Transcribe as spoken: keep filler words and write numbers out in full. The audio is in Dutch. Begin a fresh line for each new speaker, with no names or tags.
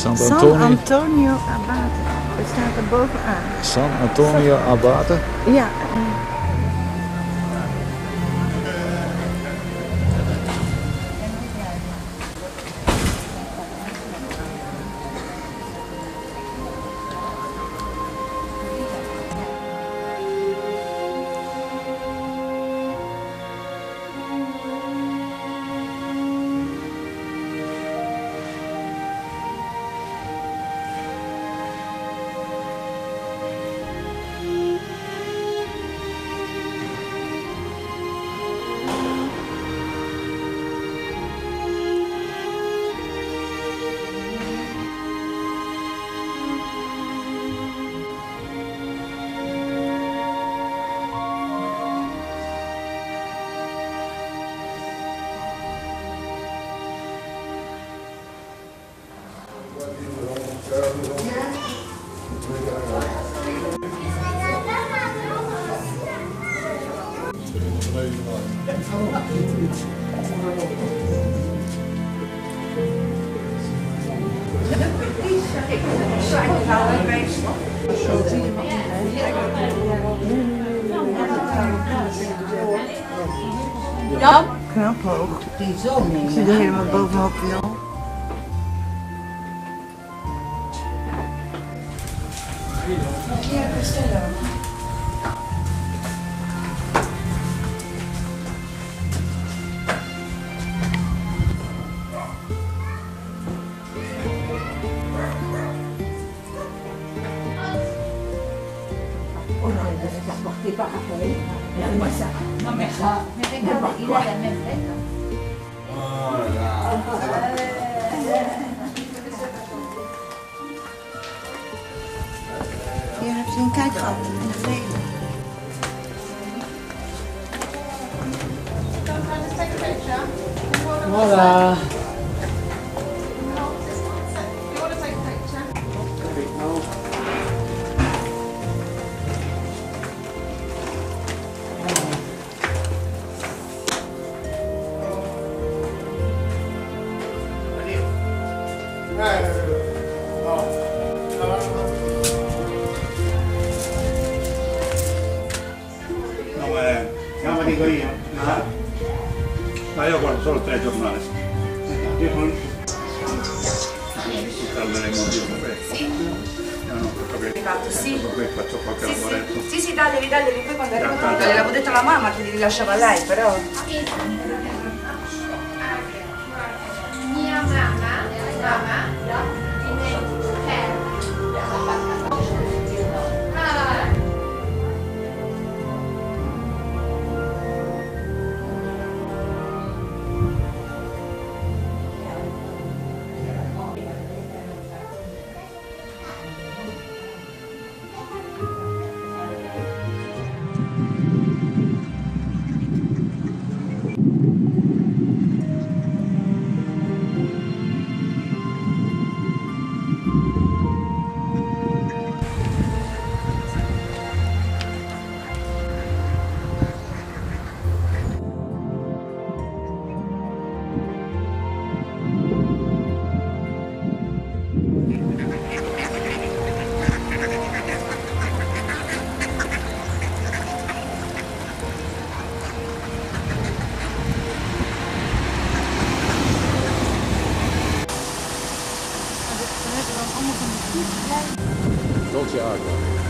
Sant'Antonio.
San Antonio Abate. Het staat er bovenaan.
San Antonio Abate.
Ja.
Ja.
Knap hoog.
Die zo nemen.
Ik zit er helemaal bovenop nul.
Ja, Castello. Oh non, elle devait être portée par Raphaël. Regarde-moi ça. Non mais ça. Mais regarde, il a la même lettre. Oh là là.
Hier heb je een kijk gehad in de velen.
Voilà.
No, eh, no me dico io, ma, ma io guardo solo tre giornali. Io non parleremo di questo. No, no, perché
Sì.
poi faccio qualche
Sì,
lavoretto.
sì, sì, sì, daglieli, daglieli, poi quando arrivo tutto, gliel'avevo detto alla mamma che li rilasciava lei, però...
Mia mamma, mamma,
Dolce Aqua.